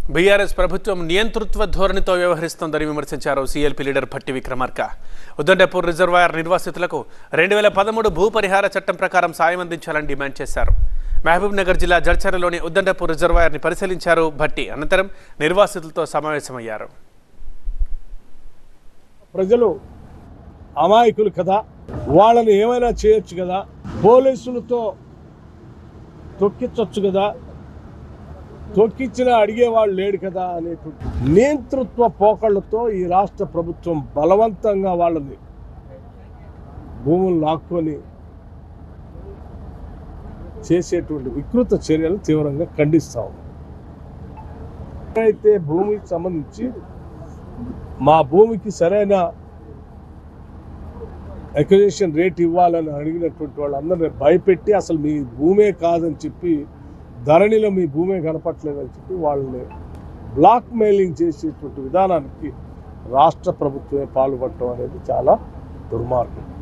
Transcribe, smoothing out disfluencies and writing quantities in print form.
BRS ప్రభుత్వం నియంతృత్వ ధోరణితో వ్యవహరిస్తోందని విమర్శించారు CLP leader Bhatti Vikramarka. Uddandapur reservoir నిర్వాసితులకు 2013 భూ పరిహార చట్టం ప్రకారం సాయం అందించాలని డిమాండ్ చేశారు. మహబూబ్ నగర్ జిల్లా జడ్చర్లలోని ఉద్దండపూర్ రిజర్వాయర్ని పరిశీలించారు భట్టి. అనంతరం నిర్వాసితులతో సమావేశమయ్యారు. ప్రజలు అమాయకులు కదా, వాళ్ళని ఏమైనా చేయొచ్చు కదా, పోలీసులతో తొక్కించవచ్చు కదా, తొక్కించినా అడిగేవాళ్ళు లేడు కదా అనేటువంటి నియంతృత్వ పోకళ్లతో ఈ రాష్ట్ర ప్రభుత్వం బలవంతంగా వాళ్ళని భూములు లాక్కొని చేసేటువంటి వికృత చర్యలు తీవ్రంగా ఖండిస్తాం. అయితే భూమికి సంబంధించి మా భూమికి సరైన అక్విజిషన్ రేట్ ఇవ్వాలని అడిగినటువంటి వాళ్ళందరినీ భయపెట్టి అసలు మీ భూమే కాదని చెప్పి, ధరణిలో మీ భూమే కనపట్లేదని చెప్పి వాళ్ళని బ్లాక్ మెయిలింగ్ చేసేటువంటి విధానానికి రాష్ట్ర ప్రభుత్వమే పాల్పడటం అనేది చాలా దుర్మార్గం.